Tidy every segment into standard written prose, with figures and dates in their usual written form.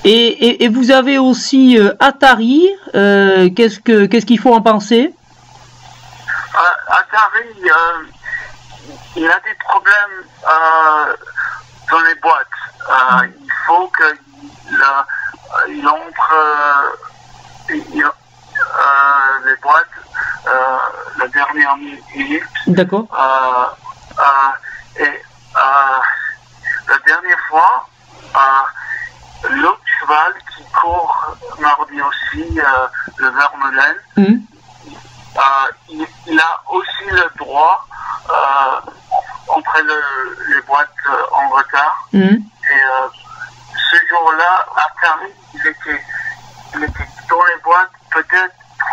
Et vous avez aussi Atari. Qu'est-ce qu'il faut en penser? Atari, il a des problèmes dans les boîtes. Il faut qu'il entre les boîtes la dernière minute. D'accord. Et la dernière fois, l'autre cheval qui court mardi aussi, le Vermeulen, il a aussi le droit entre les boîtes en retard. Et ce jour-là, Atari, il était dans les boîtes peut-être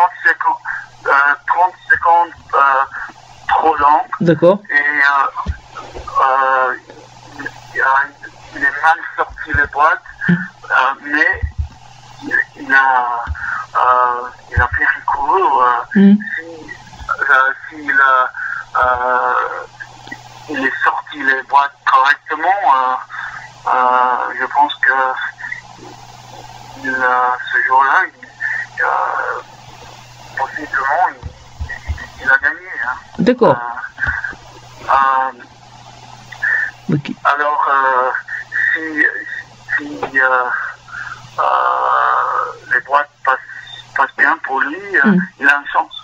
30 secondes trop long. D'accord. Et il est mal sorti les boîtes, mais il a fait un coup. Il est sorti les boîtes correctement, je pense que ce jour-là, possiblement, il a gagné. Hein. D'accord. Okay. Alors, si les boîtes passent bien pour lui, il a une chance.